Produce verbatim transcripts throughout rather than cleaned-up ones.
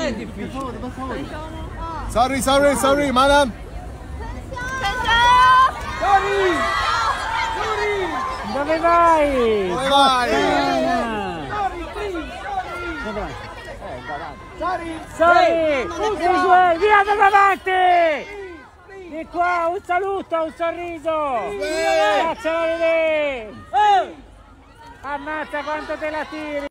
è difficile. Sorry, sorry, sorry, madam. Sorry! Dove vai? Dove vai? Sorry, please. Sorry! Sorry! Sorry! Via da davanti! Di qua, un saluto, un sorriso! Facciala vedere! Ammazza quanto te la tiri!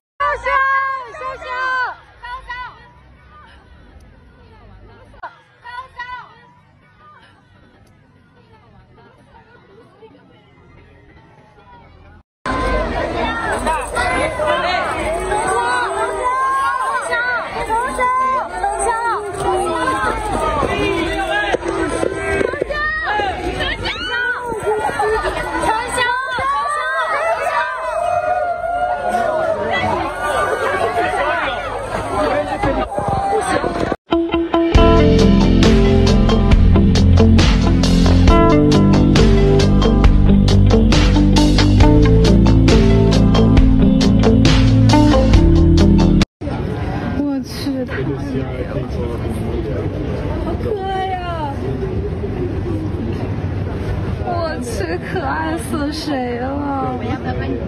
可爱死谁了！我要不要帮你？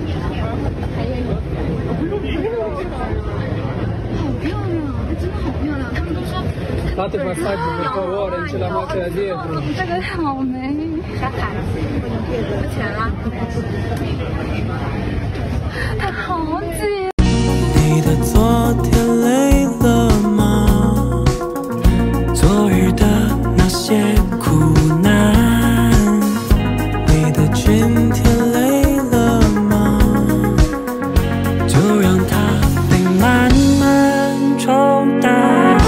好漂亮，真的好漂亮！他们都说。Fate passaggio per favore, non ce la faccia dietro. 这个好美。小卡，付钱了。它好紧。你的昨天累了吗？昨日的那些苦难。 今天累了吗？就让它被慢慢冲淡。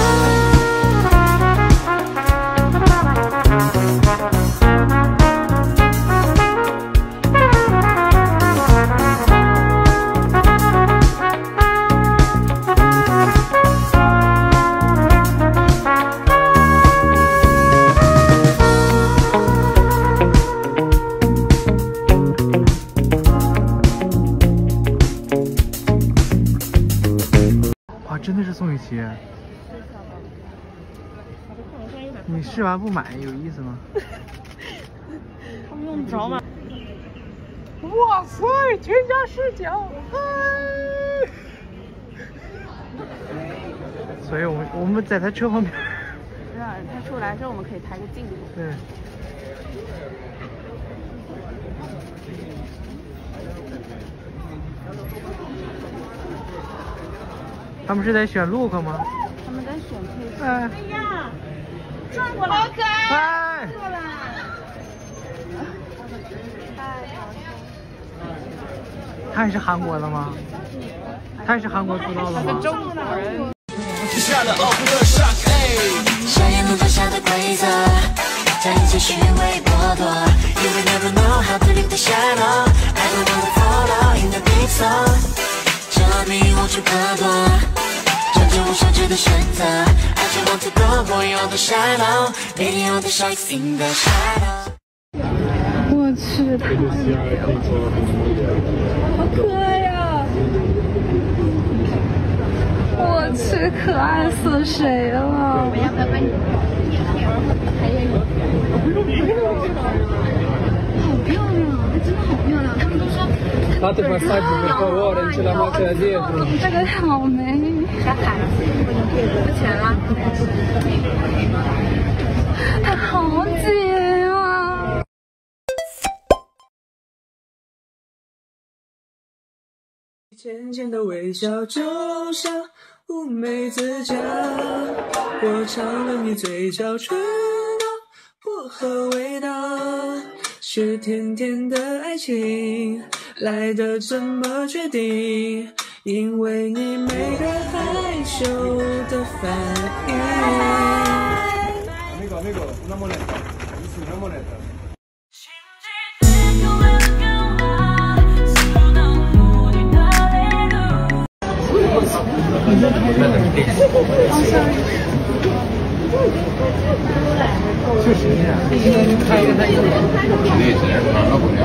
真的是宋雨琦，你试完不买有意思吗？ 他们用不着吗？ 哇塞，全家视角！所以我们我们在他车旁边。 是啊，他出来之后我们可以拍个镜头。 对。他们是在选 look 吗？ 他们在选配色。 哎呀，转过来，好可爱！ 哎， 过来。 他也是韩国的吗？他也是韩国出道的吗？ 中国人。 硝烟笼罩下的规则，将一切虚伪剥夺。You will never know how to leave the shadow. I don't want to follow in the big song. 这迷无处可躲。 无休止的选择 I just want to go beyond the shadow Beyond the shines in the shadow 我去，太美了，好可爱呀！我去，可爱死谁了！我要不要帮你？还愿意？好漂亮，真的好漂亮！他们都说。 Fate passaggio per favore, non ce la faccia dietro. 这个好美。小卡，付钱了。它好紧啊！ 浅浅的微笑，就像乌梅子酱。我尝了你嘴角唇的薄荷味道，是甜甜的爱情。 来的这么决定，因为你每个害羞的反应。 那个那个，那么冷，你是那么冷的。 确实呀，开一个太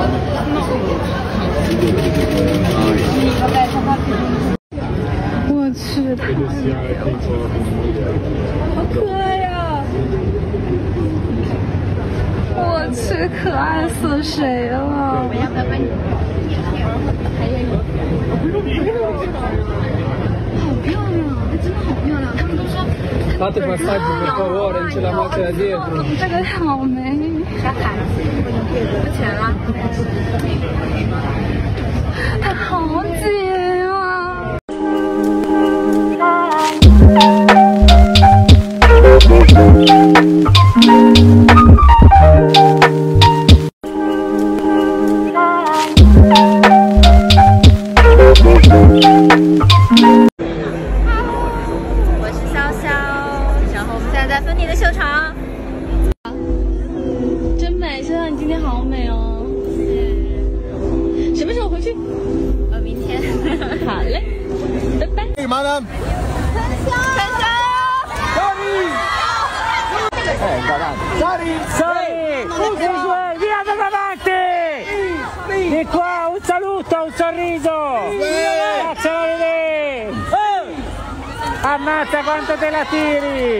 我去，太美了，好可爱呀！我去，可爱死谁了？我要不要帮你？还愿意？好漂亮，它真的好漂亮。他们都说。Fate passaggio per favore, c'è la macchina dietro. 这个好美。刷卡，付钱了。它好紧啊！ 我是潇潇，然后我们现在在芬妮的秀场。真美，潇潇，你今天好美哦。什么时候回去？呃，明天。好嘞，拜拜。 Hey, madam. 哎，guarda. Sali, sali. Tutti su, via da davanti. Di qua, un saluto, un sorriso. Grazie a vedere. Ammazza quanto te la tiri.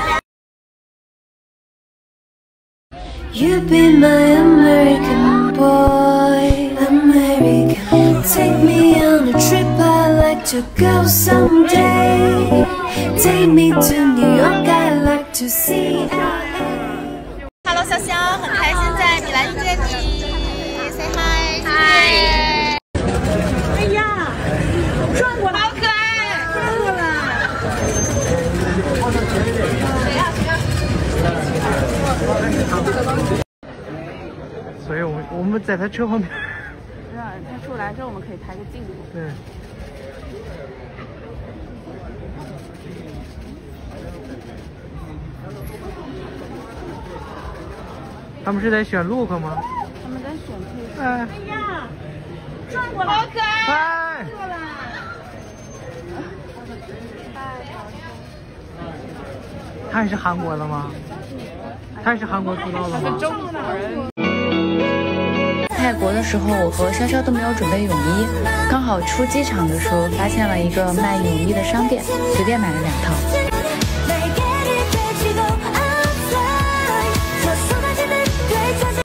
You be my American boy, American. Take me on a trip I'd like to go someday. Take me to New York, I'd like to see L A. Hello， 潇潇，很开心在米兰见你。Say hi。嗨。哎呀，转过来，好可爱，转过来。谁呀？谁呀？ 所以我们我们在他车后面。 让他出来之后，我们可以抬个镜子。 对。他们是在选 look 吗？ 他们在选配。 哎。 哎呀，转过来，好可爱。 哎。 过来。 他也是韩国的吗？他也是韩国出道的吗？ 中国人。 泰国的时候，我和潇潇都没有准备泳衣，刚好出机场的时候发现了一个卖泳衣的商店，随便买了两套。